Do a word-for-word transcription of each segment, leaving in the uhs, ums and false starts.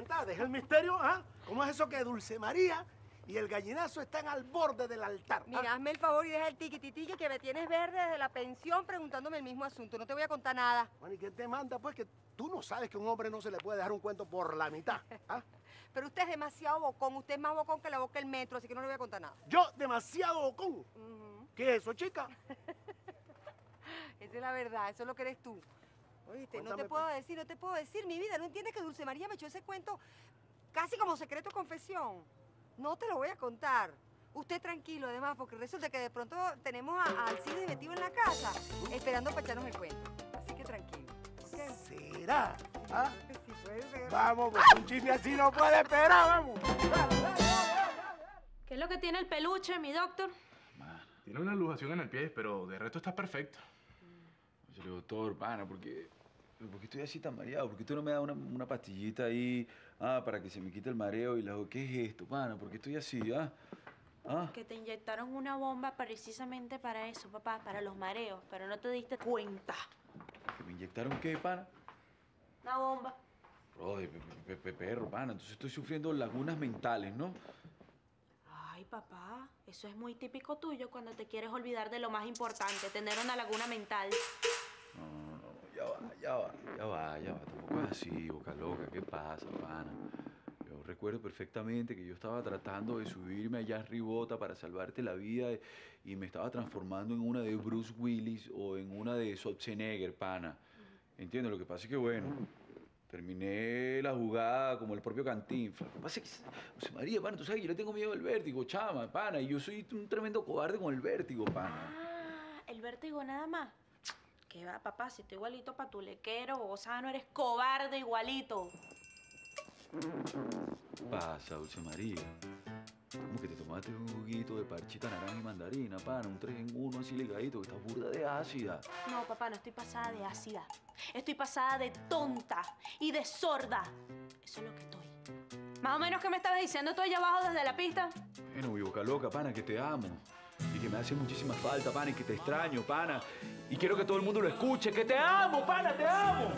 Sirvienta, deja el misterio, ¿ah? ¿Cómo es eso que Dulce María y el gallinazo están al borde del altar? Mira, ¿ah? hazme el favor y deja el tiquititiqui que me tienes verde desde la pensión preguntándome el mismo asunto. No te voy a contar nada. Bueno, ¿y quién te manda? Pues que tú no sabes que a un hombre no se le puede dejar un cuento por la mitad, ¿ah? Pero usted es demasiado bocón. Usted es más bocón que la boca del metro, así que no le voy a contar nada. Yo, demasiado bocón. Uh-huh. ¿Qué es eso, chica? Esa es la verdad, eso es lo que eres tú. Oíste, Cuéntame, no te puedo decir, no te puedo decir, mi vida. ¿No entiendes que Dulce María me echó ese cuento casi como secreto confesión? No te lo voy a contar. Usted tranquilo, además, porque resulta que de pronto tenemos a, a Alcides metido en la casa, esperando para echarnos el cuento. Así que tranquilo. ¿Okay? ¿Será? ¿Ah? Sí, puede ser. Vamos, pues un chisme así no puede esperar, vamos. ¿Qué es lo que tiene el peluche, mi doctor? Man, tiene una lujación en el pie, pero de resto está perfecto. Oye, doctor, pana, ¿por qué, ¿por qué estoy así tan mareado? ¿Por qué tú no me das una, una pastillita ahí ah, para que se me quite el mareo? Y luego, ¿qué es esto, pana? ¿Por qué estoy así, ah? ¿Ah? Que te inyectaron una bomba precisamente para eso, papá, para los mareos, pero no te diste cuenta. ¿Que me inyectaron qué, pana? Una bomba. Joder, pe, pe, pe, perro, pana, entonces estoy sufriendo lagunas mentales, ¿no? Ay, papá, eso es muy típico tuyo cuando te quieres olvidar de lo más importante, tener una laguna mental. No, no, no, ya va, ya va, ya va, ya va. Tampoco es así, boca loca. ¿Qué pasa, pana? Yo recuerdo perfectamente que yo estaba tratando de subirme allá arribota para salvarte la vida y me estaba transformando en una de Bruce Willis o en una de Schwarzenegger, pana. ¿Entiendes? Lo que pasa es que, bueno, terminé la jugada como el propio Cantinflas. Lo que pasa es que, José María, pana, tú sabes que yo le tengo miedo al vértigo, chama, pana, y yo soy un tremendo cobarde con el vértigo, pana. Ah, el vértigo nada más. ¿Qué va, papá? Si estoy igualito patulequero, Gozano, eres cobarde igualito. ¿Qué pasa, Dulce María? ¿Cómo que te tomaste un juguito de parchita, naranja y mandarina, pana? Un tres en uno así ligadito, que estás burda de ácida. No, papá, no estoy pasada de ácida. Estoy pasada de tonta y de sorda. Eso es lo que estoy. Más o menos, ¿qué me estabas diciendo tú allá abajo desde la pista? Bueno, mi boca loca, pana, que te amo. Y que me hace muchísima falta, pana, y que te extraño, pana. Y quiero que todo el mundo lo escuche. ¡Que te amo, pana, te amo!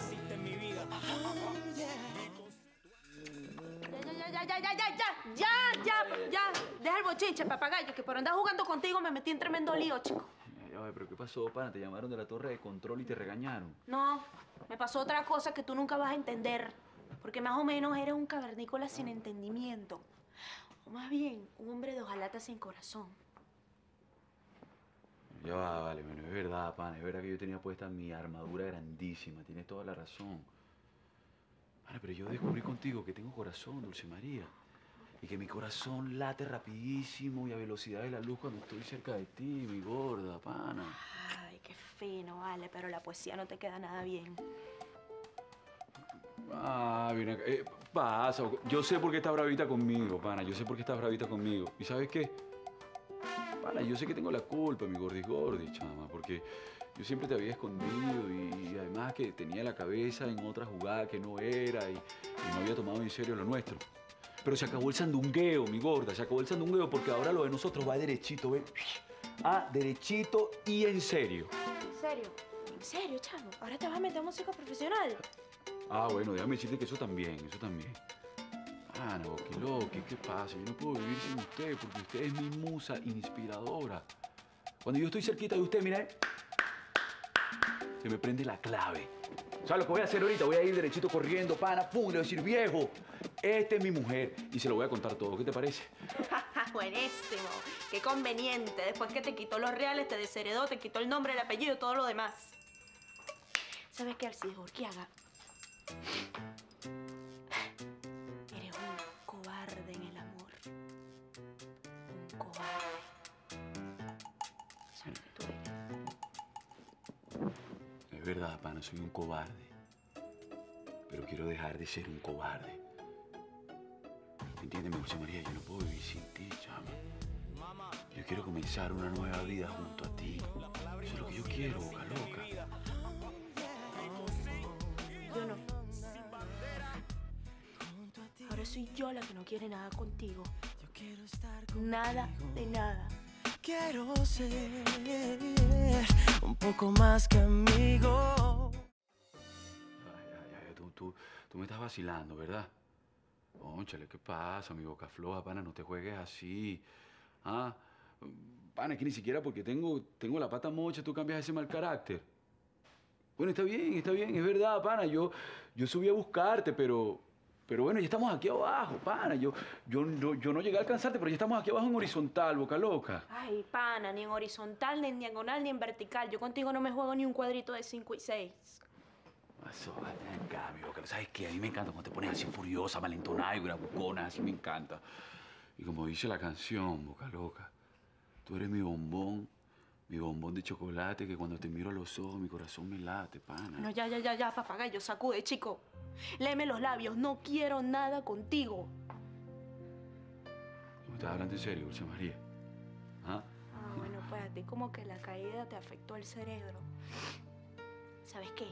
Ya, ya, ya, ya, ya, ya, ya, ya, ya. Deja el bochinche, papagayo, que por andar jugando contigo me metí en tremendo lío, chico. Ya, ya, pero ¿qué pasó, pana? Te llamaron de la torre de control y te regañaron. No, me pasó otra cosa que tú nunca vas a entender. Porque más o menos eres un cavernícola sin entendimiento. O más bien, un hombre de hojalata sin corazón. Ya va, vale, bueno, es verdad, pana, es verdad que yo tenía puesta mi armadura grandísima, tienes toda la razón. Pana, pero yo descubrí contigo que tengo corazón, Dulce María. Y que mi corazón late rapidísimo y a velocidad de la luz cuando estoy cerca de ti, mi gorda, pana. Ay, qué fino, vale, pero la poesía no te queda nada bien. Ah, viene acá. Eh, pasa, yo sé por qué estás bravita conmigo, pana, yo sé por qué estás bravita conmigo. ¿Y sabes qué? Pana, yo sé que tengo la culpa, mi gordi gordi, chama, porque yo siempre te había escondido y, y además que tenía la cabeza en otra jugada que no era y, y no había tomado en serio lo nuestro. Pero se acabó el sandungueo, mi gorda, se acabó el sandungueo porque ahora lo de nosotros va derechito, ¿ves? Ah, derechito y en serio. ¿En serio? ¿En serio, chavo? ¿Ahora te vas a meter en música profesional? Ah, bueno, déjame decirte que eso también, eso también. Ah, no, qué loco, ¿qué pasa? Yo no puedo vivir sin usted porque usted es mi musa inspiradora. Cuando yo estoy cerquita de usted, mira, ¿eh? Se me prende la clave. ¿Sabes lo que voy a hacer ahorita? Voy a ir derechito corriendo, pana, pum, le voy a decir, viejo, esta es mi mujer. Y se lo voy a contar todo. ¿Qué te parece? Buenísimo. Qué conveniente. Después que te quitó los reales, te desheredó, te quitó el nombre, el apellido y todo lo demás. ¿Sabes qué, Alcides Urquiaga? Eres un cobarde en el amor. Un cobarde. Eso es lo que tú eres. Es verdad, pana, soy un cobarde. Pero quiero dejar de ser un cobarde. Entiéndeme, José María, yo no puedo vivir sin ti, chama. Yo quiero comenzar una nueva vida junto a ti. Eso es lo que yo quiero, boca loca. Yo no. Ahora soy yo la que no quiere nada contigo. Nada de nada. Quiero ser un poco más que amigo. Ay, ay, ay, tú, tú, tú me estás vacilando, ¿verdad? Cónchale, ¿qué pasa, mi boca floja, pana? No te juegues así. Ah, pana, es que ni siquiera porque tengo, tengo la pata mocha tú cambias ese mal carácter. Bueno, está bien, está bien, es verdad, pana. Yo, yo subí a buscarte, pero... Pero bueno, ya estamos aquí abajo, pana. Yo, yo, yo, yo no llegué a alcanzarte, pero ya estamos aquí abajo en horizontal, boca loca. Ay, pana, ni en horizontal, ni en diagonal, ni en vertical. Yo contigo no me juego ni un cuadrito de cinco y seis. Eso, en cambio, boca, ¿sabes qué? A mí me encanta cuando te pones así furiosa, malentonada y bravucona, así me encanta. Y como dice la canción, boca loca, tú eres mi bombón, mi bombón de chocolate, que cuando te miro a los ojos mi corazón me late, pana. No, ya, ya, ya, ya, papagayo, sacude, chico. Léeme los labios, no quiero nada contigo. ¿Tú me estás hablando en serio, Dulce María? ¿Ah? Ah, bueno, pues a ti como que la caída te afectó el cerebro. ¿Sabes qué?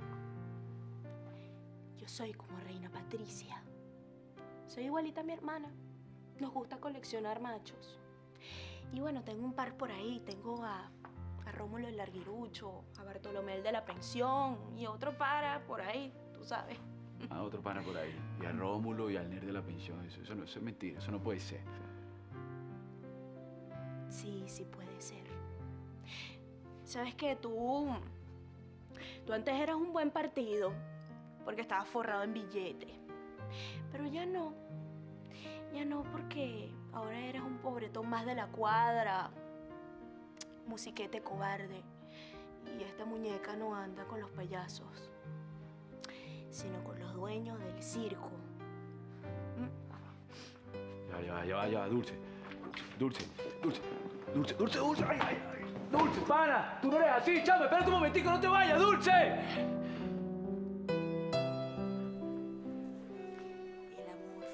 Yo soy como Reina Patricia. Soy igualita a mi hermana. Nos gusta coleccionar machos. Y bueno, tengo un par por ahí. Tengo a, a Rómulo el Larguirucho, a Bartolomé el de la pensión y otro para por ahí, tú sabes. Ah, otro pana por ahí. Y a Rómulo y al nerd de la pensión. Eso, eso, no, eso es mentira, eso no puede ser. Sí, sí puede ser. ¿Sabes qué? Tú... Tú antes eras un buen partido porque estabas forrado en billetes. Pero ya no. Ya no, porque ahora eres un pobretón más de la cuadra. Musiquete cobarde. Y esta muñeca no anda con los payasos, sino con los dueños del circo. ¿Mm? Ya, ya, ya, ya, Dulce. Dulce, Dulce, Dulce, Dulce, Dulce. Ay, ay, ay. Dulce, pana, tú no eres así, chama. Espérate un momentico, no te vayas, Dulce. El amor.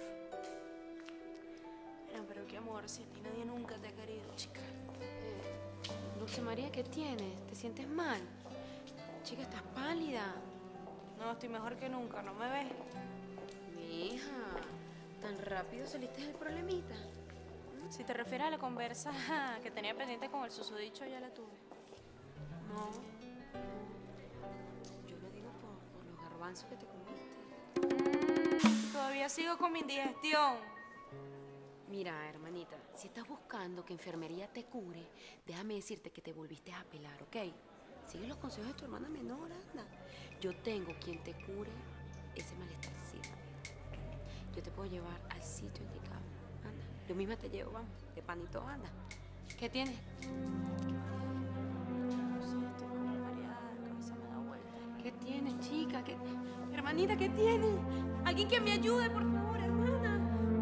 Pero, pero qué amor, si a ti nadie nunca te ha querido, chica. Eh, Dulce María, ¿qué tienes? ¿Te sientes mal? Chica, estás pálida. No, estoy mejor que nunca, ¿no me ves? Mi hija, ¿tan rápido saliste del problemita? Si te refieres a la conversa que tenía pendiente con el susodicho, ya la tuve. No. Yo lo digo por, por los garbanzos que te comiste. Mm, todavía sigo con mi indigestión. Mira, hermanita, si estás buscando que enfermería te cure, déjame decirte que te volviste a pelar, ¿ok? Sigue los consejos de tu hermana menor, anda. Yo tengo quien te cure ese malestarcito. Yo te puedo llevar al sitio indicado, anda. Yo misma te llevo, vamos, de panito, anda. ¿Qué tienes? No sé, estoy como mareada, la cabeza me da vuelta. ¿Qué tienes, chica? ¿Qué... Hermanita, ¿qué tienes? Alguien que me ayude, por favor, hermana.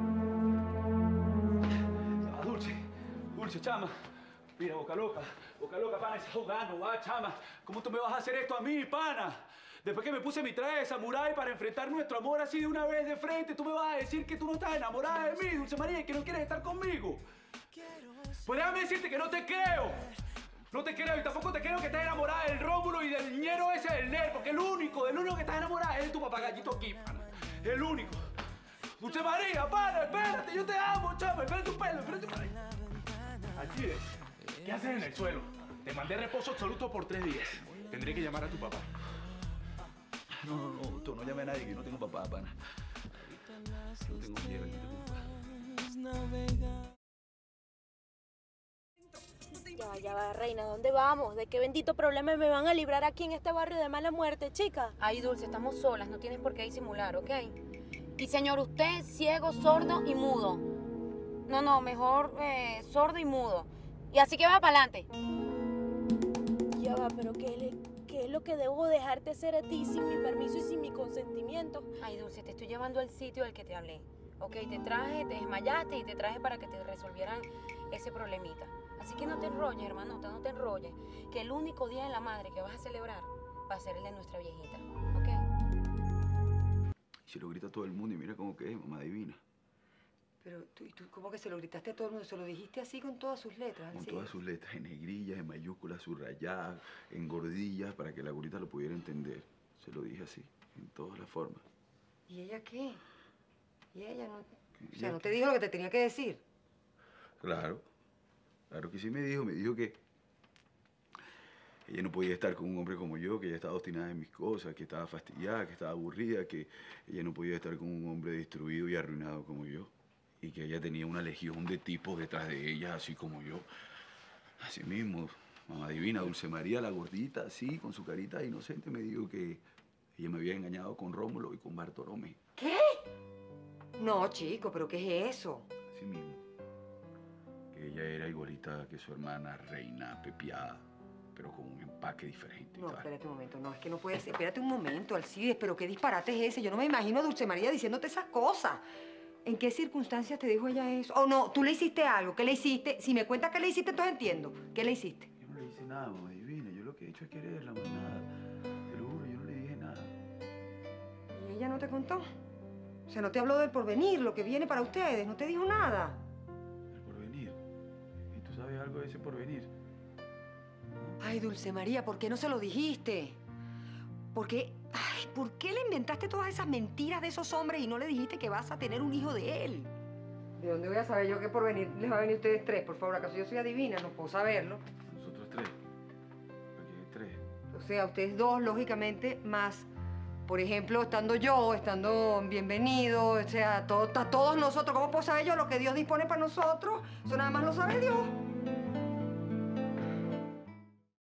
Ah, Dulce, Dulce, chama. Mira, boca loca, boca loca, pana, estás jugando, va, chama. ¿Cómo tú me vas a hacer esto a mí, pana? Después que me puse mi traje de samurái para enfrentar nuestro amor así de una vez de frente, tú me vas a decir que tú no estás enamorada de mí, Dulce María, y que no quieres estar conmigo. Pues déjame decirte que no te creo. No te creo y tampoco te creo que estés enamorada del Rómulo y del ñero ese del nerd, porque el único, del único que estás enamorada es de tu papagallito aquí, pana. El único. Dulce María, pana, espérate, yo te amo, chama, espérate un pelo, espérate un pelo. Alcides, ¿qué haces en el suelo? Te mandé reposo absoluto por tres días. Tendré que llamar a tu papá. No, no, no, tú no llames a nadie, que yo no tengo papá, pana. No tengo miedo, yo no tengo papá. Ya va, ya va, reina, ¿dónde vamos? ¿De qué bendito problema me van a librar aquí en este barrio de mala muerte, chica? Ay, Dulce, estamos solas, no tienes por qué disimular, ¿ok? Y señor, usted es ciego, sordo y mudo. No, no, mejor eh, sordo y mudo. Y así que va para adelante. Ya va, pero ¿qué, le, ¿qué es lo que debo dejarte hacer a ti sin mi permiso y sin mi consentimiento? Ay, Dulce, te estoy llevando al sitio del que te hablé. Ok, te traje, te desmayaste y te traje para que te resolvieran ese problemita. Así que no te enrolles, hermanota, no te enrolles. Que el único día de la madre que vas a celebrar va a ser el de nuestra viejita, ¿ok? Y se lo grita a todo el mundo y mira cómo que es, mamá divina. Pero tú, ¿y tú cómo que se lo gritaste a todo el mundo? ¿Se lo dijiste así con todas sus letras? Con ¿Sí? todas sus letras, en negrillas, en mayúsculas, subrayadas, en gordillas, para que la gurita lo pudiera entender. Se lo dije así, en todas las formas. ¿Y ella qué? ¿Y ella no? O ¿Ella sea, ¿no qué? te dijo lo que te tenía que decir? Claro, claro que sí me dijo, me dijo que... Ella no podía estar con un hombre como yo, que ella estaba obstinada en mis cosas, que estaba fastidiada, que estaba aburrida, que ella no podía estar con un hombre destruido y arruinado como yo. Y que ella tenía una legión de tipos detrás de ella, así como yo. Así mismo, mamá divina, Dulce María, la gordita, así, con su carita inocente, me dijo que ella me había engañado con Rómulo y con Bartolomé. ¿Qué? No, chico, ¿pero qué es eso? Así mismo. Que ella era igualita que su hermana Reina, pepiada, pero con un empaque diferente. y No, tal. espérate un momento, no, es que no puede ser. Espérate un momento, Alcides, pero qué disparate es ese. Yo no me imagino a Dulce María diciéndote esas cosas. ¿En qué circunstancias te dijo ella eso? O no, tú le hiciste algo, ¿qué le hiciste? Si me cuentas qué le hiciste, entonces entiendo. ¿Qué le hiciste? Yo no le hice nada, mamá divina. Yo lo que he hecho es quererla, más nada. Te lo juro, yo no le dije nada. ¿Y ella no te contó? O sea, no te habló del porvenir, lo que viene para ustedes, no te dijo nada. El porvenir. ¿Y tú sabes algo de ese porvenir? Ay, Dulce María, ¿por qué no se lo dijiste? ¿Por qué, ay, ¿por qué le inventaste todas esas mentiras de esos hombres y no le dijiste que vas a tener un hijo de él? ¿De dónde voy a saber yo qué porvenir les va a venir a ustedes tres? Por favor, ¿acaso yo soy adivina? No puedo saberlo. Nosotros tres. Porque tres. O sea, ustedes dos, lógicamente, más, por ejemplo, estando yo, estando Bienvenido, o sea, to- to- todos nosotros. ¿Cómo puedo saber yo lo que Dios dispone para nosotros? Eso nada más lo sabe Dios.